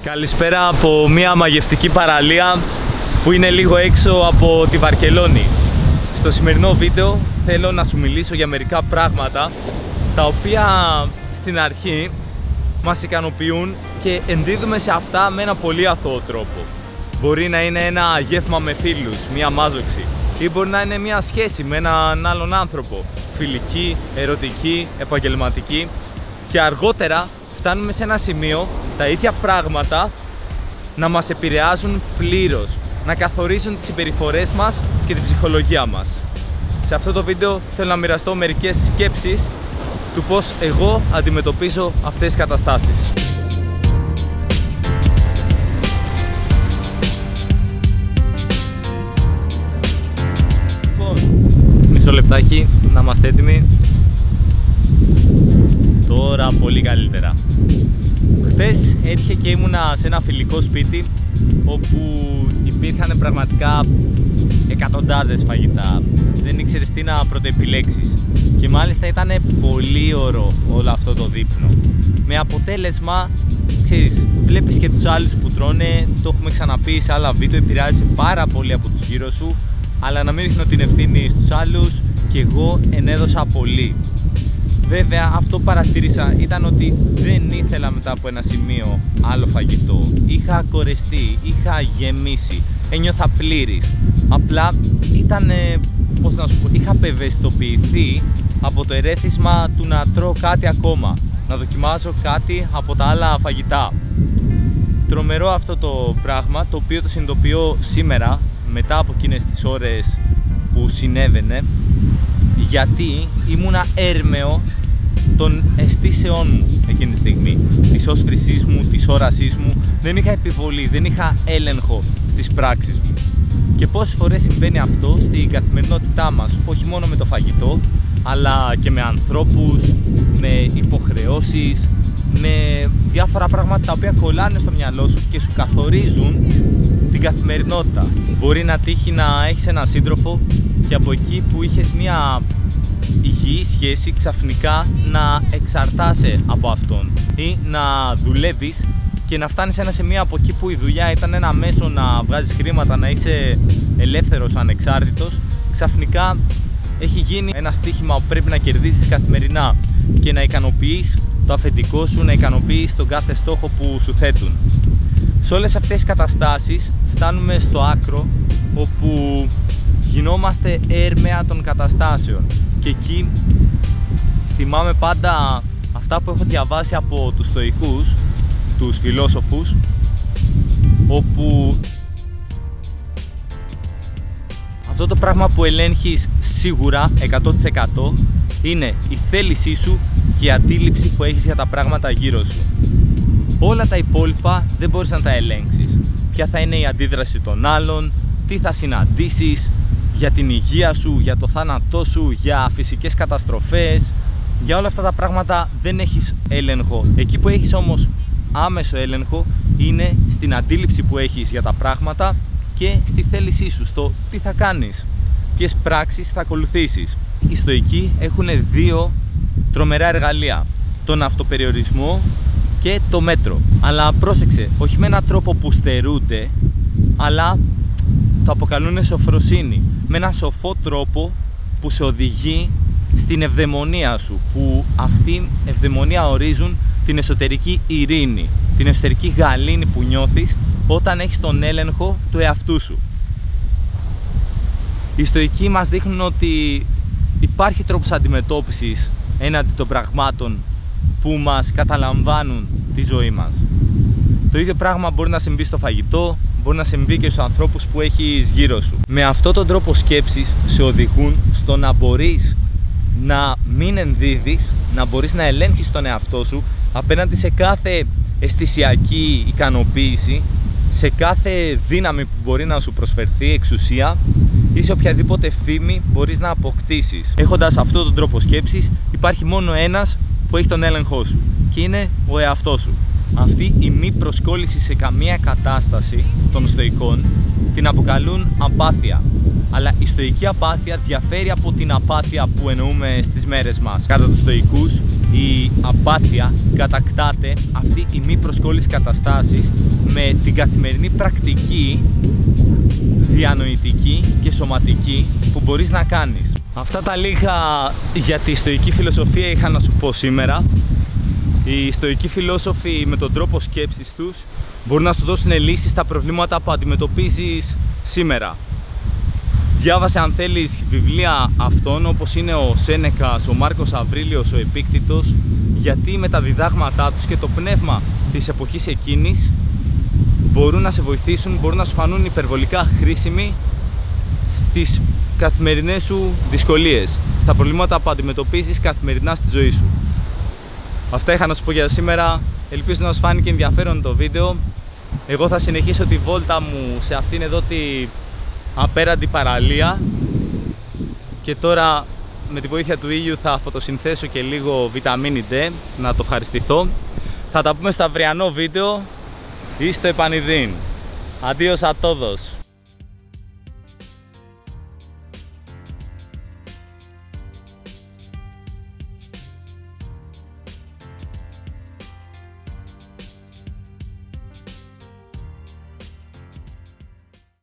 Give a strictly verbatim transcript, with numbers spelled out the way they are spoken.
Καλησπέρα από μια μαγευτική παραλία που είναι λίγο έξω από τη Βαρκελόνη. Στο σημερινό βίντεο θέλω να σου μιλήσω για μερικά πράγματα τα οποία στην αρχή μας ικανοποιούν και ενδίδουμε σε αυτά με ένα πολύ αθώο τρόπο. Μπορεί να είναι ένα γεύμα με φίλους, μια μάζοξη, ή μπορεί να είναι μια σχέση με έναν άλλον άνθρωπο, φιλική, ερωτική, επαγγελματική, και αργότερα φτάνουμε σε ένα σημείο τα ίδια πράγματα να μας επηρεάζουν πλήρως, να καθορίζουν τις συμπεριφορές μας και την ψυχολογία μας. Σε αυτό το βίντεο θέλω να μοιραστώ μερικές σκέψεις του πώς εγώ αντιμετωπίζω αυτές τις καταστάσεις. Λοιπόν, μισό λεπτάκι να είμαστε έτοιμοι. Τώρα πολύ καλύτερα. Χθες έτυχε και ήμουνα σε ένα φιλικό σπίτι όπου υπήρχαν πραγματικά εκατοντάδες φαγητά. Δεν ήξερες τι να πρωτοεπιλέξεις. Και μάλιστα ήταν πολύ ωραίο όλο αυτό το δείπνο. Με αποτέλεσμα, ξέρεις, βλέπεις και τους άλλους που τρώνε, το έχουμε ξαναπεί σε άλλα βίντεο, επηρεάζεσαι πάρα πολύ από τους γύρω σου, αλλά να μην ρίχνω την ευθύνη στους άλλους, και εγώ ενέδωσα πολύ. Βέβαια, αυτό που παρατήρησα ήταν ότι δεν ήθελα μετά από ένα σημείο άλλο φαγητό. Είχα κορεστεί, είχα γεμίσει, ένιωθα πλήρης. Απλά ήταν, πώς να σου πω, είχα απευαισθητοποιηθεί από το ερέθισμα του να τρώω κάτι ακόμα, να δοκιμάζω κάτι από τα άλλα φαγητά. Τρομερό αυτό το πράγμα, το οποίο το συνειδητοποιώ σήμερα, μετά από εκείνες τις ώρες που συνέβαινε, γιατί ήμουνα έρμεο των αισθήσεών μου εκείνη τη στιγμή, της όσφρησής μου, της όρασής μου. Δεν είχα επιβολή, δεν είχα έλεγχο στις πράξεις μου. Και πόσες φορές συμβαίνει αυτό στην καθημερινότητά μας, όχι μόνο με το φαγητό, αλλά και με ανθρώπους, με υποχρεώσεις, με διάφορα πράγματα τα οποία κολλάνε στο μυαλό σου και σου καθορίζουν την καθημερινότητα. Μπορεί να τύχει να έχεις έναν σύντροφο και από εκεί που είχες μια υγιή σχέση ξαφνικά να εξαρτάσαι από αυτόν, ή να δουλεύεις και να φτάνεις σε ένα σημείο από εκεί που η δουλειά ήταν ένα μέσο να βγάζεις χρήματα, να είσαι ελεύθερος, ανεξάρτητος, ξαφνικά έχει γίνει ένα στοίχημα που πρέπει να κερδίσεις καθημερινά και να ικανοποιείς το αφεντικό σου, να ικανοποιείς τον κάθε στόχο που σου θέτουν. Σε όλες αυτές τις καταστάσεις φτάνουμε στο άκρο όπου γινόμαστε έρμεα των καταστάσεων, και εκεί θυμάμαι πάντα αυτά που έχω διαβάσει από τους στοικούς, τους φιλόσοφους, όπου αυτό το πράγμα που ελέγχεις σίγουρα εκατό τοις εκατό είναι η θέλησή σου και η αντίληψη που έχεις για τα πράγματα γύρω σου. Όλα τα υπόλοιπα δεν μπορείς να τα ελέγξεις. Ποια θα είναι η αντίδραση των άλλων, τι θα συναντήσεις, για την υγεία σου, για το θάνατό σου, για φυσικές καταστροφές. Για όλα αυτά τα πράγματα δεν έχεις έλεγχο. Εκεί που έχεις όμως άμεσο έλεγχο είναι στην αντίληψη που έχεις για τα πράγματα και στη θέλησή σου, στο τι θα κάνεις, ποιες πράξεις θα ακολουθήσεις. Οι στοικοί έχουν δύο τρομερά εργαλεία: τον αυτοπεριορισμό και το μέτρο. Αλλά πρόσεξε, όχι με έναν τρόπο που στερούνται, αλλά το αποκαλούν σοφροσύνη, με έναν σοφό τρόπο που σε οδηγεί στην ευδαιμονία σου, που αυτή ευδαιμονία ορίζουν την εσωτερική ειρήνη, την εσωτερική γαλήνη που νιώθεις όταν έχεις τον έλεγχο του εαυτού σου. Οι στοικοί μας δείχνουν ότι υπάρχει τρόπος αντιμετώπισης έναντι των πραγμάτων που μας καταλαμβάνουν τη ζωή μας. Το ίδιο πράγμα μπορεί να συμβεί στο φαγητό, μπορεί να συμβεί και στους ανθρώπους που έχεις γύρω σου. Με αυτόν τον τρόπο σκέψης σε οδηγούν στο να μπορείς να μην ενδίδεις, να μπορείς να ελέγχεις τον εαυτό σου απέναντι σε κάθε αισθησιακή ικανοποίηση, σε κάθε δύναμη που μπορεί να σου προσφερθεί, εξουσία, ή σε οποιαδήποτε φήμη μπορείς να αποκτήσεις. Έχοντας αυτόν τον τρόπο σκέψης, υπάρχει μόνο ένας που έχει τον έλεγχό σου, και είναι ο εαυτός σου. Αυτή η μη προσκόλληση σε καμία κατάσταση των στοικών την αποκαλούν απάθεια. Αλλά η στοική απάθεια διαφέρει από την απάθεια που εννοούμε στις μέρες μας. Κατά τους στοικούς, η απάθεια κατακτάται αυτή η μη προσκόλληση καταστάσεις με την καθημερινή πρακτική, διανοητική και σωματική που μπορείς να κάνεις. Αυτά τα λίγα για τη στοική φιλοσοφία είχα να σου πω σήμερα. Οι στοικοί φιλόσοφοι με τον τρόπο σκέψης τους μπορούν να σου δώσουν λύσεις στα προβλήματα που αντιμετωπίζεις σήμερα. Διάβασε αν θέλεις βιβλία αυτών όπως είναι ο Σένεκας, ο Μάρκος Αβρίλιος, ο Επίκτητος, γιατί με τα διδάγματά τους και το πνεύμα της εποχής εκείνης μπορούν να σε βοηθήσουν, μπορούν να σου φανούν υπερβολικά χρήσιμοι στις καθημερινές σου δυσκολίες, στα προβλήματα που αντιμετωπίζεις καθημερινά στη ζωή σου. Αυτά είχα να σου πω για σήμερα. Ελπίζω να σου φάνηκε ενδιαφέρον το βίντεο. Εγώ θα συνεχίσω τη βόλτα μου σε αυτήν εδώ τη απέραντη παραλία και τώρα με τη βοήθεια του ήλιου θα φωτοσυνθέσω και λίγο βιταμίνη ντι να το ευχαριστηθώ. Θα τα πούμε στο αυριανό βίντεο ή στο επανειδήν. Αντίος a todos.